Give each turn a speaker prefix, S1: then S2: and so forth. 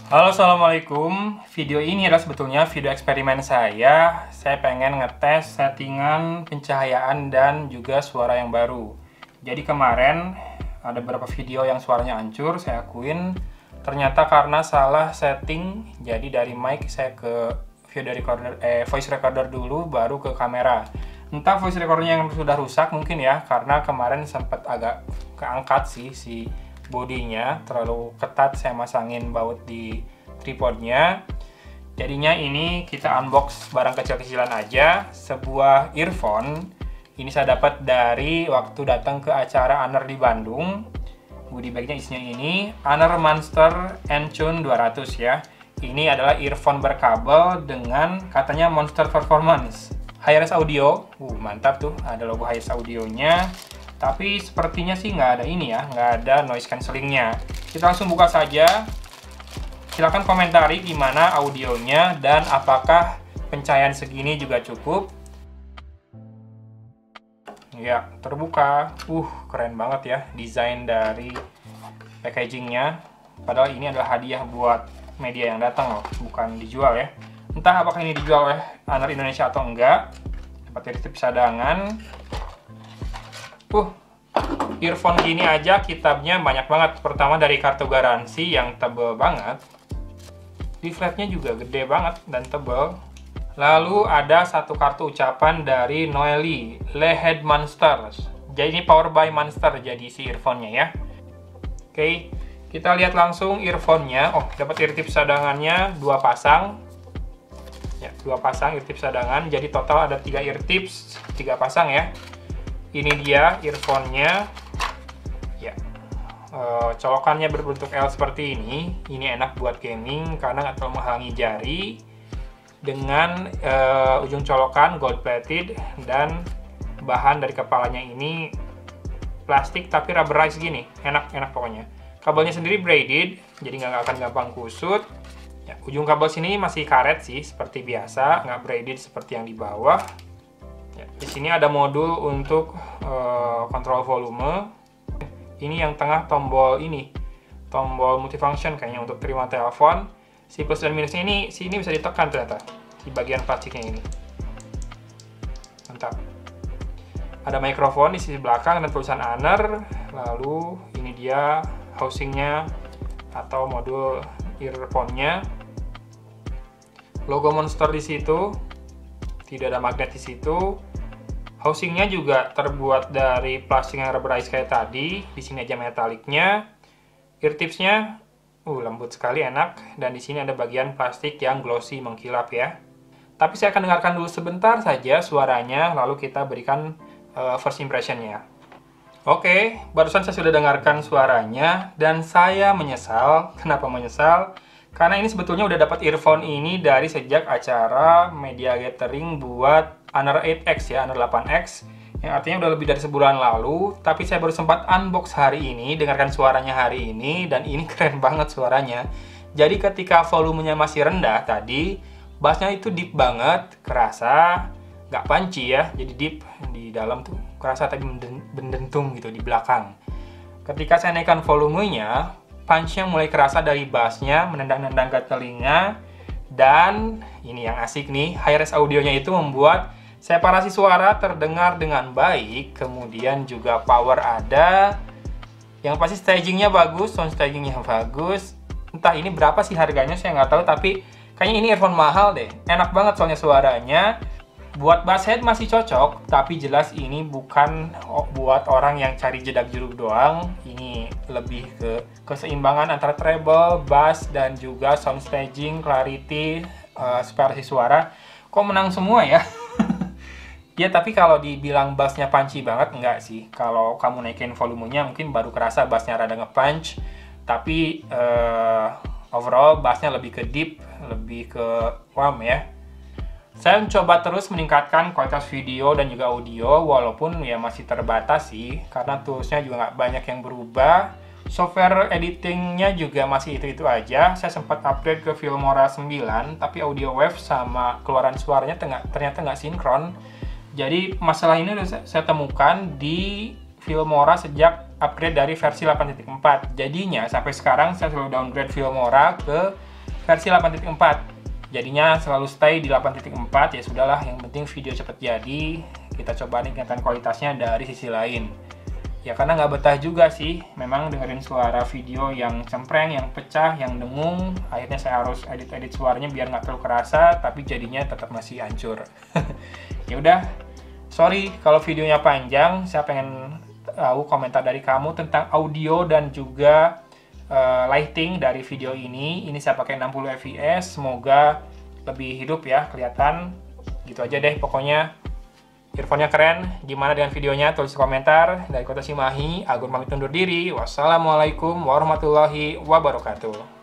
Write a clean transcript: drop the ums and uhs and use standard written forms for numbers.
S1: Halo, assalamualaikum. Video ini adalah sebetulnya video eksperimen saya. Saya pengen ngetes settingan pencahayaan dan juga suara yang baru. Jadi kemarin ada beberapa video yang suaranya hancur, saya akuin. Ternyata karena salah setting, jadi dari mic saya ke voice recorder dulu, baru ke kamera. Entah voice recordernya yang sudah rusak mungkin ya, karena kemarin sempat agak keangkat si bodinya terlalu ketat, saya masangin baut di tripodnya. Jadinya ini kita unbox barang kecil-kecilan aja. Sebuah earphone ini saya dapat dari waktu datang ke acara Aner di Bandung. Goodie bagnya isinya ini Aner Monster Encune 200 ya. Ini adalah earphone berkabel dengan katanya Monster Performance Hi-Res Audio. Mantap tuh, ada logo Hi-Res Audionya. Tapi sepertinya sih nggak ada ini ya, nggak ada noise cancellingnya. Kita langsung buka saja. Silahkan komentari gimana audionya dan apakah pencahayaan segini juga cukup. Ya, terbuka. Keren banget ya desain dari packagingnya. Padahal ini adalah hadiah buat media yang datang loh, bukan dijual ya. Entah apakah ini dijual oleh Aner Indonesia atau enggak. Dapat titip cadangan. Earphone gini aja kitabnya banyak banget. Pertama dari kartu garansi yang tebel banget. Leafletnya juga gede banget dan tebel. Lalu ada satu kartu ucapan dari Noeli, Le Head Monsters. Jadi ini power by Monster jadi si earphone-nya ya. Oke, kita lihat langsung earphone-nya. Dapat ear tips cadangannya 2 pasang. Ya, 2 pasang ear tips cadangan. Jadi total ada 3 ear tips, 3 pasang ya. Ini dia earphone-nya. Ya, colokannya berbentuk L seperti ini. Ini enak buat gaming karena nggak terlalu menghalangi jari. Dengan ujung colokan gold plated dan bahan dari kepalanya ini plastik tapi rubberized gini. Enak pokoknya. Kabelnya sendiri braided, jadi nggak akan gampang kusut. Ya, ujung kabel sini masih karet sih seperti biasa, nggak braided seperti yang di bawah. Ya, di sini ada modul untuk kontrol volume. Ini yang tengah tombol ini, tombol multifunction kayaknya untuk terima telepon. Si plus dan minusnya ini, sini bisa ditekan ternyata di bagian plastiknya ini. Mantap. Ada mikrofon di sisi belakang dan tulisan Aner. Lalu ini dia housingnya atau modul earphone-nya. Logo Monster di situ. Tidak ada magnet di situ. Housingnya juga terbuat dari plastik yang rubberized kayak tadi. Di sini aja metaliknya. Ear tipsnya lembut sekali, enak. Dan di sini ada bagian plastik yang glossy mengkilap ya. Tapi saya akan dengarkan dulu sebentar saja suaranya, lalu kita berikan first impression-nya. Oke, barusan saya sudah dengarkan suaranya dan saya menyesal. Kenapa menyesal? Karena ini sebetulnya udah dapat earphone ini dari sejak acara media gathering buat Aner 8X ya, Aner 8X. Yang artinya udah lebih dari sebulan lalu. Tapi saya baru sempat unbox hari ini, dengarkan suaranya hari ini. Dan ini keren banget suaranya. Jadi ketika volumenya masih rendah tadi, bassnya itu deep banget, kerasa. Nggak punchy ya, jadi deep di dalam tuh. Kerasa tadi mendentum gitu di belakang. Ketika saya naikkan volumenya, punch-nya mulai kerasa dari bass-nya, menendang-nendang ke telinga. Dan ini yang asik nih, Hi-Res Audionya itu membuat separasi suara terdengar dengan baik. Kemudian juga power ada. Yang pasti stagingnya bagus, sound stagingnya bagus. Entah ini berapa sih harganya, saya nggak tahu. Tapi kayaknya ini earphone mahal deh. Enak banget soalnya suaranya. Buat bass head masih cocok, tapi jelas ini bukan buat orang yang cari jedak-jeduk doang. Ini lebih ke keseimbangan antara treble, bass, dan juga sound staging, clarity, separasi suara. Kok menang semua ya? Ya, tapi kalau dibilang bassnya punchy banget, enggak sih. Kalau kamu naikin volumenya, mungkin baru kerasa bassnya rada nge-punch. Tapi overall bassnya lebih ke deep, lebih ke warm ya. Saya mencoba terus meningkatkan kualitas video dan juga audio, walaupun ya masih terbatas sih, karena toolsnya juga nggak banyak yang berubah. Software editingnya juga masih itu-itu aja. Saya sempat upgrade ke Filmora 9, tapi audio wave sama keluaran suaranya ternyata nggak sinkron. Jadi masalah ini udah saya temukan di Filmora sejak upgrade dari versi 8.4. Jadinya sampai sekarang saya selalu downgrade Filmora ke versi 8.4. Jadinya selalu stay di 8.4, ya sudahlah, yang penting video cepat jadi. Kita coba tingkatkan kualitasnya dari sisi lain. Ya karena nggak betah juga sih, memang dengerin suara video yang cempreng, yang pecah, yang dengung. Akhirnya saya harus edit-edit suaranya biar nggak terlalu kerasa, tapi jadinya tetap masih hancur. Ya udah, sorry kalau videonya panjang. Saya pengen tahu komentar dari kamu tentang audio dan juga lighting dari video ini. Ini saya pakai 60 fps, semoga lebih hidup ya, kelihatan. Gitu aja deh pokoknya. Earphone-nya keren. Gimana dengan videonya? Tulis komentar. Dari Kota Cimahi, Agun pamit undur diri. Wassalamualaikum warahmatullahi wabarakatuh.